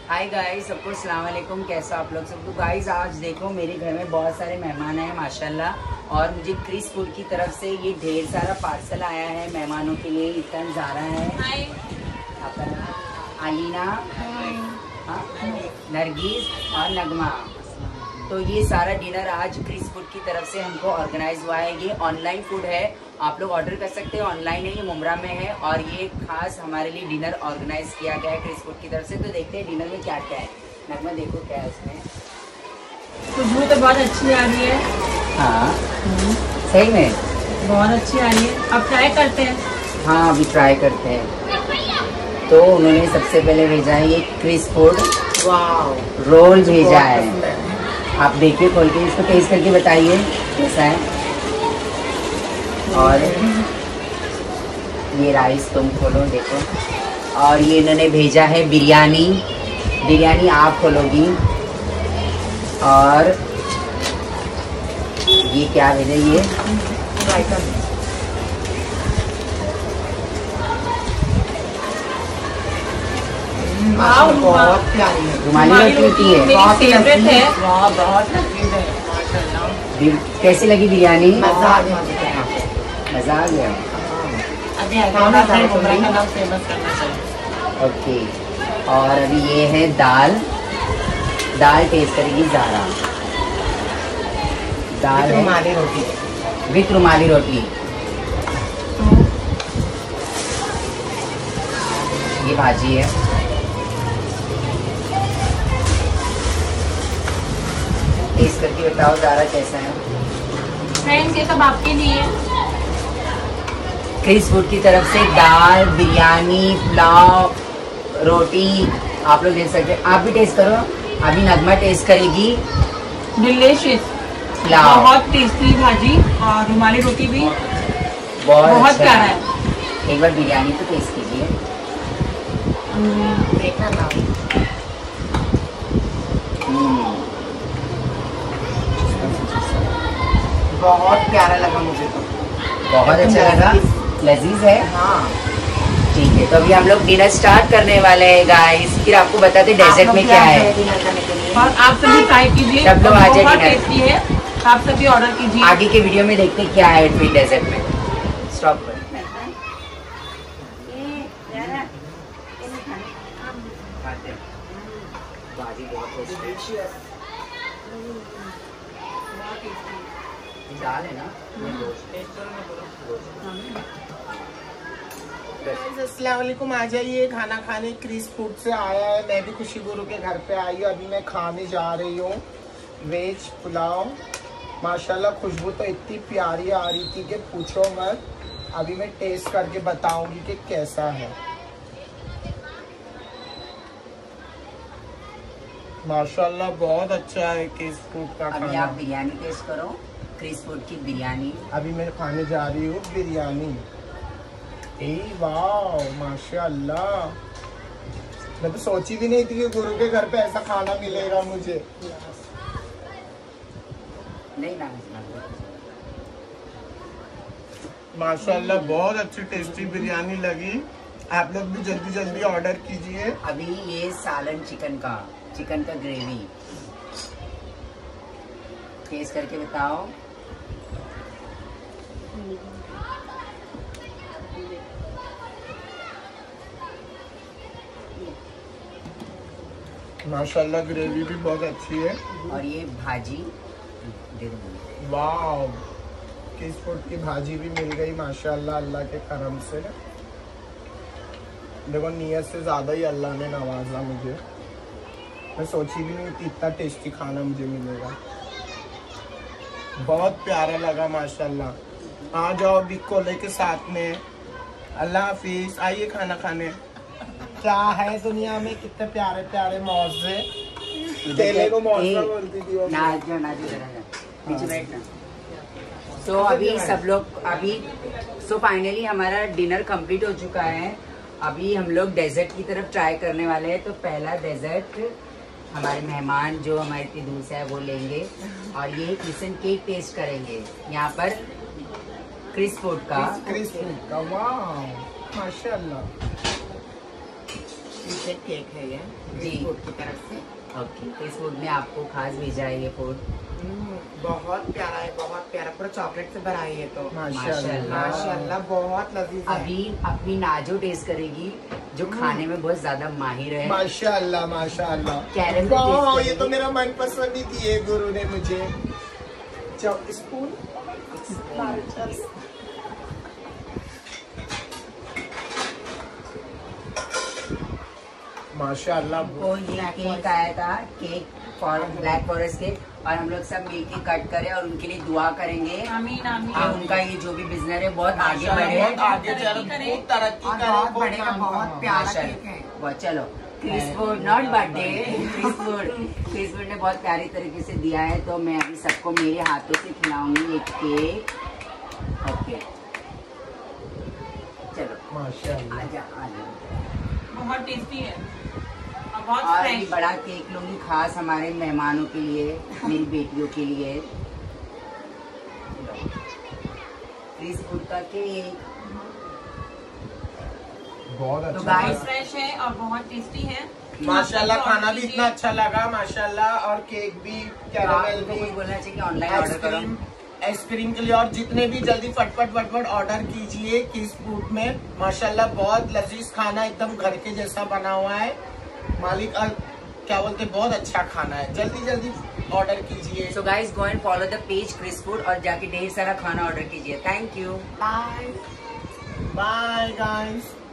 Hi guys, सबको अस्सलाम वालेकुम। कैसा आप लोग सब? तो गाइस आज देखो मेरे घर में बहुत सारे मेहमान हैं माशाल्लाह, और मुझे क्रिस फूड की तरफ से ये ढेर सारा पार्सल आया है मेहमानों के लिए। इतना ज़ारा है। हाय। आपका नाम? आलीना, हाँ, नरगिस और नगमा। तो ये सारा डिनर आज क्रिस फूड की तरफ से हमको ऑर्गेनाइज हुआ है। ये ऑनलाइन फूड है, आप लोग ऑर्डर कर सकते हैं। ऑनलाइन है, ये मुमरा में है, और ये खास हमारे लिए डिनर ऑर्गेनाइज किया गया है क्रिस फूड की तरफ से। तो देखते हैं डिनर में क्या क्या है। नगमा देखो क्या है इसमें। खुशबू तो बहुत अच्छी आ रही है। हाँ सही में बहुत अच्छी आ रही है। अब ट्राई करते हैं। हाँ अभी ट्राई करते हैं। तो उन्होंने सबसे पहले भेजा है ये क्रिस फूड रोल भेजा है। आप देखिए खोल के, इसको टेस्ट करके बताइए कैसा है। और ये राइस तुम खोलो देखो। और ये इन्होंने भेजा है बिरयानी। बिरयानी आप खोलोगी। और ये क्या भेजा? ये बहुत प्यारी है। रुमाली रोटी है। बहुत फेवरेट है। बहुत लजीज है माशाल्लाह। कैसी लगी बिरयानी? मजा आ गया। मजा आ गया। अभी हैदराबाद का नाम फेमस करना चाहिए। ओके। और अभी ये है दाल। दाल टेस्ट करेगी ज़ारा। दाल है रुमाली रोटी। विथ रुमाली रोटी। ये भाजी है। टेस्ट करके बताओ ज़ारा कैसा है। फ्रेंड्स ये सब आपके लिए। क्रिस फूड की तरफ से दाल, बिरयानी, पुलाव, रोटी आप लोग देख सकते हैं। आप भी टेस्ट करो। अभी नगमा टेस्ट करेगी। डिलीशियस, पुलाव बहुत टेस्टी भाजी और रुमाली रोटी भी बहुत अच्छा प्यारा है। एक बार बिरयानी तो टेस्ट कीजिए। देखना ना। बहुत प्यारा लगा मुझे तो। बहुत अच्छा लगा, लजीज है। हाँ ठीक है, तो अभी हम लोग डिनर स्टार्ट करने वाले हैं गाइस। फिर आपको बताते डेजर्ट में क्या है। डिनर करने के लिए और आप सभी ट्राई कीजिए, सब लोग आ जाए बहुत dinner। टेस्टी है। आप सभी ऑर्डर कीजिए। आगे के वीडियो में देखते हैं क्या है फिर डेजर्ट में। स्टॉप कर। भाजी बहुत दाल है ना। अस्सलाम वालेकुम। आ जाइए खाना खाने। क्रिस फूड से आया है। मैं भी खुशी गुरु के घर पे आई हूँ। अभी मैं खाने जा रही हूँ वेज पुलाव। माशाल्लाह खुशबू तो इतनी प्यारी आ रही थी कि पूछो मत। अभी मैं टेस्ट करके बताऊंगी कि कैसा है। माशाल्लाह बहुत अच्छा है क्रिस फूड का अभी खाना। आप बिरयानी टेस्ट करो, क्रिस फूड की बिरयानी। अभी मैं खाने जा रही हूँ बिरयानी। ए वाह माशाल्लाह। मैं तो सोची भी नहीं थी कि गुरु के घर पे ऐसा खाना मिलेगा मुझे। नहीं ना, माशाल्लाह बहुत अच्छी टेस्टी बिरयानी लगी। आप लोग भी जल्दी जल्दी ऑर्डर कीजिए। अभी ये सालन चिकन का ग्रेवी टेस्ट करके बताओ। माशाल्लाह ग्रेवी भी बहुत अच्छी है। और ये भाजी दे दो मुझे। वाह किस फूड की भाजी भी मिल गई माशाल्लाह अल्लाह के करम से। देखो नियत से ज़्यादा ही अल्लाह ने नवाजा मुझे। मैं सोची भी नहीं थी इतना टेस्टी खाना मुझे मिलेगा। बहुत प्यारा लगा माशाल्लाह। आ जाओ बिग कोले के साथ में। अल्लाह हाफिज। आइए खाना खाने। क्या है दुनिया में कितने प्यारे प्यारे मौजे। केले को मौजा बोलती थी वो। नीचे बैठना। तो अभी सब लोग सो फाइनली हमारा डिनर कंप्लीट हो चुका है। अभी हम लोग डेजर्ट की तरफ ट्राई करने वाले हैं। तो पहला डेजर्ट हमारे मेहमान जो हमारे इतनी दूर से है वो लेंगे, और ये किचन केक टेस्ट करेंगे यहाँ पर क्रिस फूड का। वाह माशाल्लाह। स्पेशल केक है ये जी। क्रिस फूड की तरफ से। ओके, क्रिस फूड ने आपको खास भेजा है ये फूड। बहुत प्यारा है, बहुत प्यारा, पूरा चॉकलेट से भरा है ये तो। माशाल्लाह। माशाल्लाह बहुत लजीज है। अभी अपनी नाजो टेस्ट करेगी जो खाने में बहुत ज्यादा माहिर है। माशाल्लाह माशाल्लाह। कैरम वाह, ये तो मेरा मनपसंद ही दिए गुरु ने मुझे। स्पून माशाल्लाह। वो ये केक आया था, केक ब्लैक फॉरेस्ट केक, और हम लोग सब मिलके कट करें और उनके लिए दुआ करेंगे आमीन कि आमीन। उनका ये जो भी बिजनेस है बहुत आगे बढ़े। बहुत आगे चलो, खूब तरक्की करे, बहुत खूब बढ़ेगा, काम बहुत करे। प्यारा माशाल्लाह। केक है। बहुत चलो, Chris Food not birthday, Chris Food ने बहुत प्यारी तरीके से दिया है, तो मैं अभी सबको मेरे हाथों से खिलाऊंगी ये केक। ओके चलो, माशाल्लाह। आजा आजा। बहुत टेस्टी है और बहुत और ये फ्रेश। बड़ा केक लूंगी खास हमारे मेहमानों के लिए, मेरी बेटियों के लिए। क्रिस फूड का केक। बहुत तो अच्छा guys, बहुत फ्रेश है और बहुत टेस्टी है। माशाल्लाह। आप खाना भी कीजिए। इतना अच्छा लगा माशाल्लाह, और केक भी, तो कैरामेल आपको भी, कुछ बोलना चाहिए ऑनलाइन ऑर्डर करो। आइसक्रीम के लिए, और जितने भी जल्दी फटफट ऑर्डर कीजिए क्रिस फूड में। माशाल्लाह बहुत लजीज खाना, एकदम घर के जैसा बना हुआ है। मालिक क्या बोलते, बहुत अच्छा खाना है, जल्दी ऑर्डर कीजिए। So guys go and follow the page Chris Food और जाके ढेर सारा खाना ऑर्डर कीजिए। Thank you, bye. Bye guys.